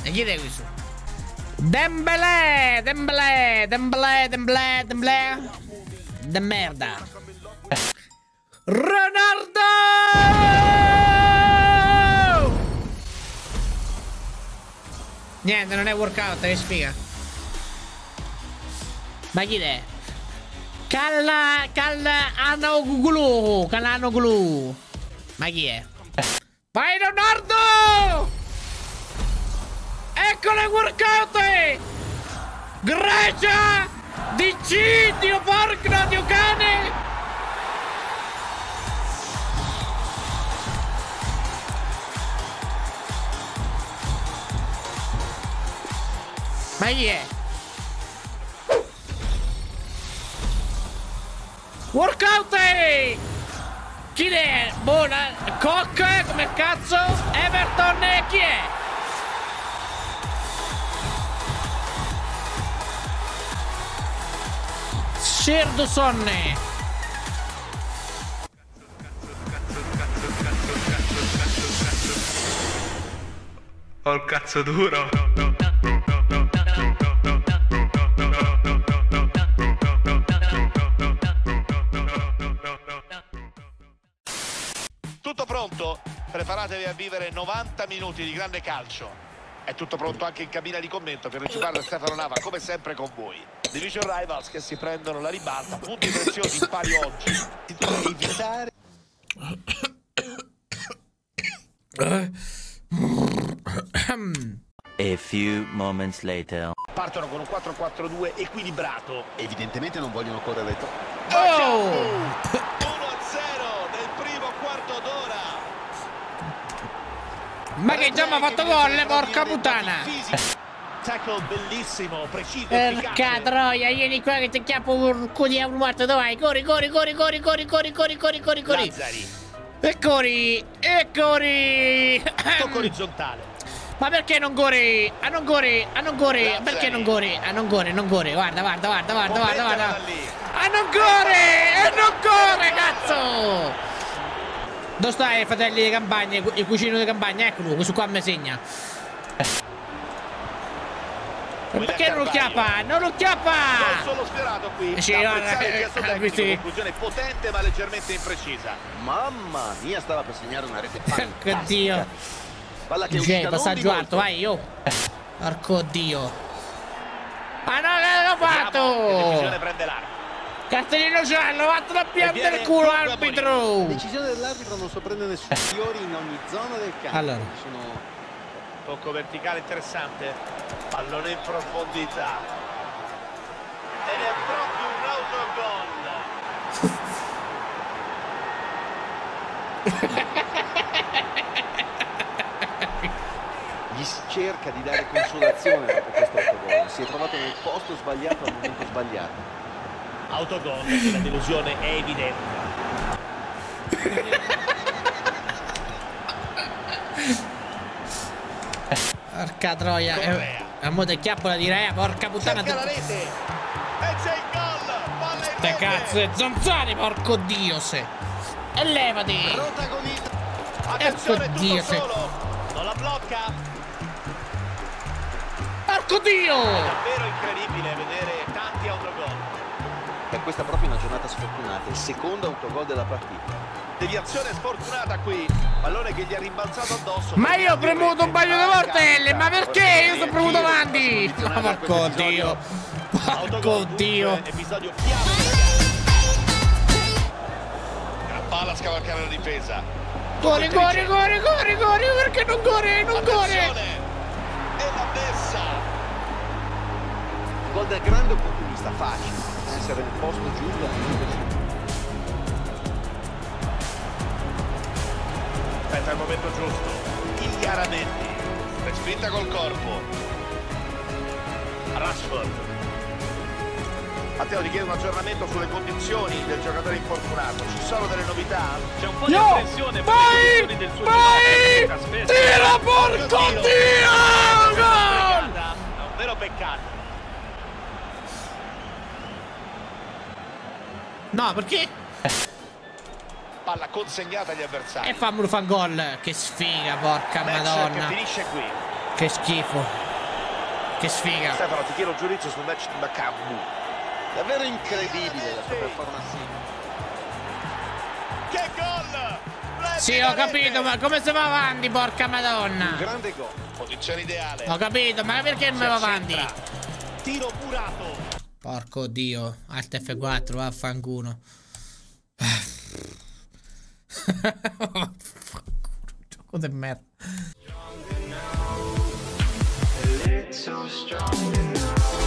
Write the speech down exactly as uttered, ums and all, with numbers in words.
E chi è questo? Dembélé, Dembélé, Dembélé, Dembélé, Dembélé. De merda. Ronaldo! Niente, non è workout, che sfiga. Ma chi è? Calla, Calla, Anoglu, Calanoglu. Ma chi è? Vai Ronaldo! Ecco le workout! Grecia! D C, Dio porco, Dio cane! Ma chi è? Workout! Chi è? Buona! Koch, come cazzo? Everton, chi è? Sherdoson. Ho il cazzo duro. Tutto pronto? Preparatevi a vivere novanta minuti di grande calcio. È tutto pronto anche in cabina di commento per recitare Stefano Nava, come sempre con voi. Division Rivals che si prendono la ribalta, punti preziosi in pari oggi. Si deve evitare. A few moments later. Partono con un quattro quattro due equilibrato. Evidentemente non vogliono correre troppo. Oh! uno a zero nel primo quarto d'ora. Ma che già mi ha fatto gol, porca puttana! Tackle bellissimo, preciso, Porca troia, vieni qua che ti chiappo un cu di morto, dove vai? Corri, corri, corri, corri, corri, corri, corri, corri, corri, corri. Lazzari. E corri, e corri. Tocco orizzontale. Ma perché non corri? Ah, non corri, ah, non corri, perché non corri? Ah, non corri, non corri, guarda, guarda, guarda, guarda, guarda, guarda. Ah, non corre, e non corre, cazzo! Dove stai, fratelli di campagna, il cucino di campagna? Eccolo, questo qua mi segna. Perché non lo chiappa? Non lo chiappa! Non solo sfiorato qui. Sì, da no, apprezzare il eh, gesto eh, tecnico, sì. conclusione potente ma leggermente imprecisa. Mamma mia, stava per segnare una rete fantastica. Porco dio. Palla che è C'è uscita non di passaggio molto. alto, vai, io. Porco dio. Ah no, che l'ho Vediamo che fatto! decisione prende l'arco. Cartellino giallo, vattene a piante viene del culo, Luca arbitro! La decisione dell'arbitro non sorprende nessuno. Fiori in ogni zona del campo. Allora. Sono... Tocco verticale interessante. Pallone in profondità. Ed è proprio un autogol. Gli si cerca di dare consolazione dopo questo autogol. Si è trovato nel posto sbagliato al momento sbagliato. Autogol, la delusione è evidente. Porca troia. Correa. Eh, a mo' del chiappo la direi, porca puttana. Cerca la rete. E c'è il gol. Palla in Te rete. cazzo e zanzare, porco dio se. E levati. Protagonista. Attenzione, Ecco tutto Dio, se- solo. Non la blocca. Porco dio. È davvero incredibile vedere tanti autogol. Per questa proprio una giornata sfortunata, il secondo autogol della partita. Deviazione sfortunata qui. Pallone che gli è rimbalzato addosso. Ma io ho premuto un paio di volte, ma perché? Io sono premuto avanti. Ma porco dio. Porco dio. Episodio chiave. Gran palla a scavalcare la difesa. Corri, corri, corri, corri, corri, perché non corri, non corri. Attenzione. E la messa. Gol da grande opportunista, facile. Essere nel posto giusto al momento giusto. Aspetta il momento giusto. Il Chiaramendi. Respinta col corpo. Rashford. Matteo, ti chiedo un aggiornamento sulle condizioni del giocatore infortunato. Ci sono delle novità? C'è un po' di No! apprensione per le Vai! condizioni del suo Vai! gioco. Spesso- Tira, porco Dio! dio! Gol! È un vero peccato. No, perché? Palla consegnata agli avversari. E fammelo fa gol. Che sfiga, porca Match che madonna. finisce qui. Che schifo. Che sfiga. Stefano, ti chiedo un giudizio sul match di Bakambu. Davvero incredibile la sua performance. Che gol! Sì, ho capito, ma come si va avanti, porca madonna? Un grande gol. Posizione ideale. Ho capito, ma perché non mi va avanti? Tiro murato. Porco dio, Alt F quattro, vaffanculo. Gioco di merda. So strong enough.